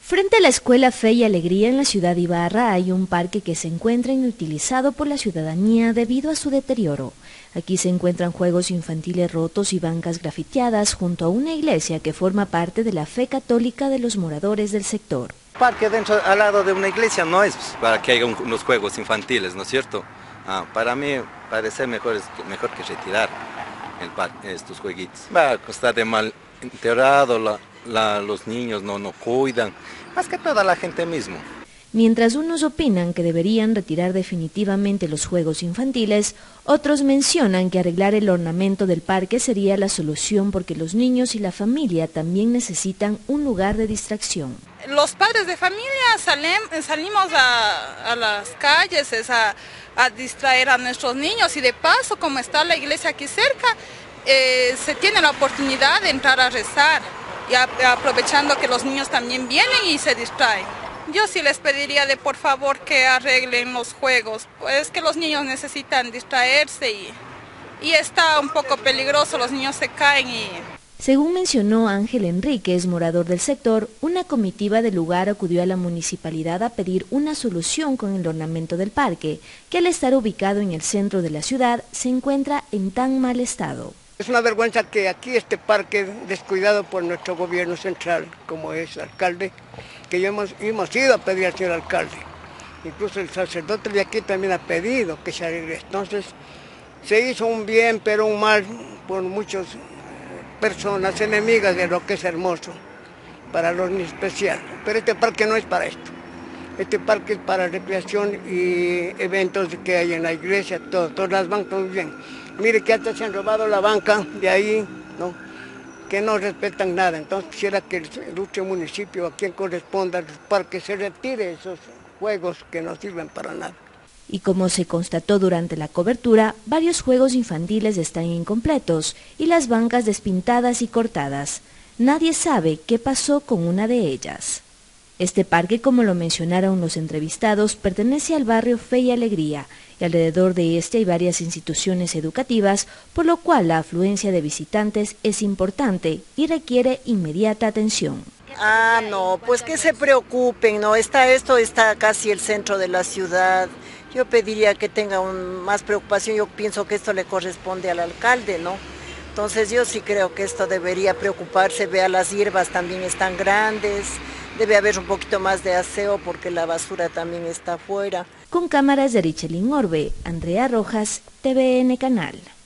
Frente a la Escuela Fe y Alegría en la ciudad de Ibarra hay un parque que se encuentra inutilizado por la ciudadanía debido a su deterioro. Aquí se encuentran juegos infantiles rotos y bancas grafiteadas junto a una iglesia que forma parte de la fe católica de los moradores del sector. El parque al lado de una iglesia no es para que haya unos juegos infantiles, ¿no es cierto? Para mí parece mejor que retirar estos jueguitos. Va a costar de mal enterrado, los niños no cuidan, más que toda la gente mismo. Mientras unos opinan que deberían retirar definitivamente los juegos infantiles, otros mencionan que arreglar el ornamento del parque sería la solución porque los niños y la familia también necesitan un lugar de distracción. Los padres de familia salimos a las calles a distraer a nuestros niños y de paso, como está la iglesia aquí cerca, se tiene la oportunidad de entrar a rezar y aprovechando que los niños también vienen y se distraen. Yo sí les pediría por favor que arreglen los juegos, pues que los niños necesitan distraerse y está un poco peligroso, los niños se caen Según mencionó Ángel Enríquez, morador del sector, una comitiva del lugar acudió a la municipalidad a pedir una solución con el ornamento del parque, que al estar ubicado en el centro de la ciudad se encuentra en tan mal estado. Es una vergüenza que aquí este parque descuidado por nuestro gobierno central, como es el alcalde, que hemos ido a pedir al señor alcalde. Incluso el sacerdote de aquí también ha pedido que se arregle. Entonces se hizo un bien pero un mal por muchas personas enemigas de lo que es hermoso, para los niños especial. Pero este parque no es para esto. Este parque es para recreación y eventos que hay en la iglesia, todas las bancas muy bien. Mire que hasta se han robado la banca de ahí, ¿no? Que no respetan nada. Entonces quisiera que el municipio, a quien corresponda al parque, se retire esos juegos que no sirven para nada. Y como se constató durante la cobertura, varios juegos infantiles están incompletos y las bancas despintadas y cortadas. Nadie sabe qué pasó con una de ellas. Este parque, como lo mencionaron los entrevistados, pertenece al barrio Fe y Alegría, y alrededor de este hay varias instituciones educativas, por lo cual la afluencia de visitantes es importante y requiere inmediata atención. No, pues que se preocupen, ¿no? Está casi el centro de la ciudad. Yo pediría que tenga más preocupación, yo pienso que esto le corresponde al alcalde, ¿no? Entonces yo sí creo que esto debería preocuparse, vea las hierbas también están grandes, debe haber un poquito más de aseo porque la basura también está afuera. Con cámaras de Richelín Orbe, Andrea Rojas, TVN Canal.